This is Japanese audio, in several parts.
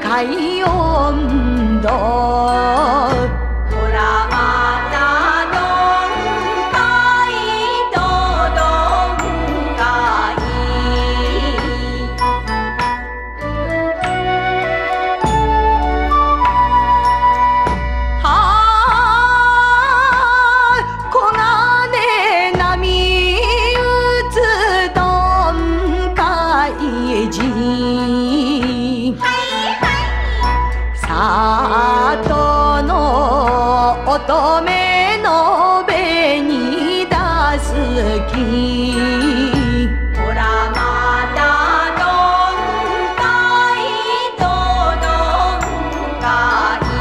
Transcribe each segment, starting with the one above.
海温度里の乙女の紅に出す木ほらまたどんかいどどんかい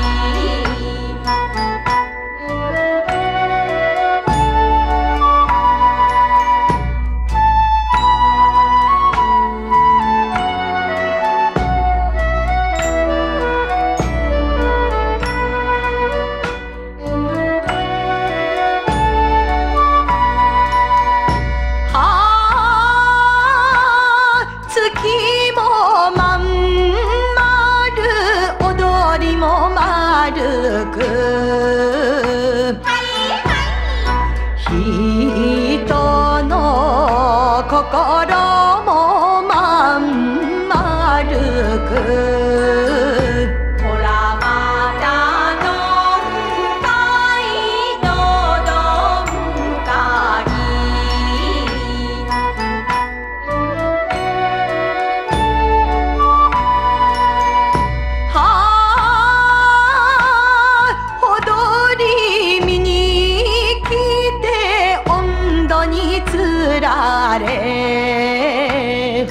月もまん丸踊りも丸く人の心もまん丸くほらまたどんかいどどんかいつられ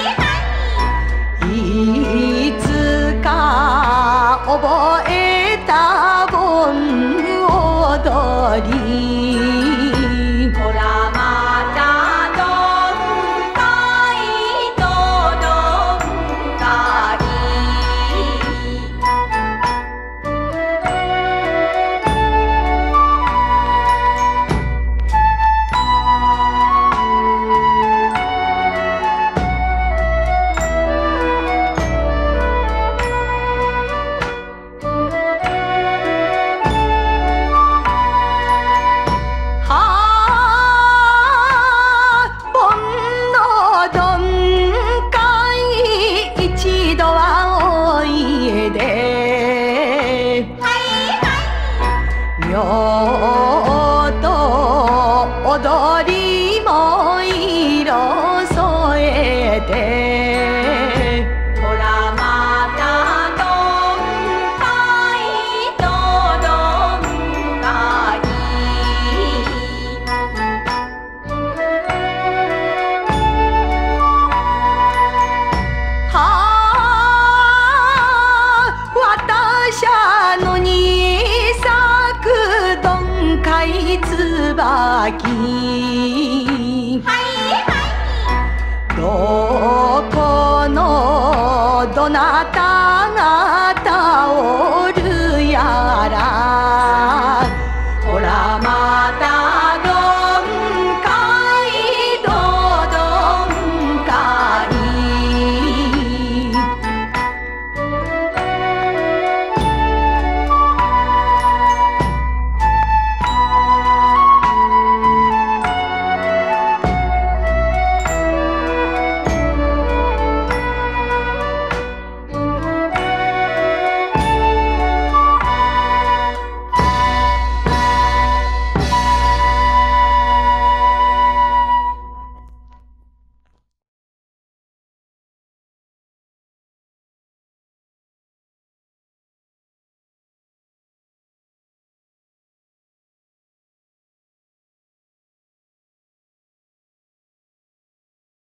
いつか覚えた盆踊りほらまたどんかいどどんかい妙と踊りも色添えてほらまたどんかいどどんかい私のにつばきどこのどな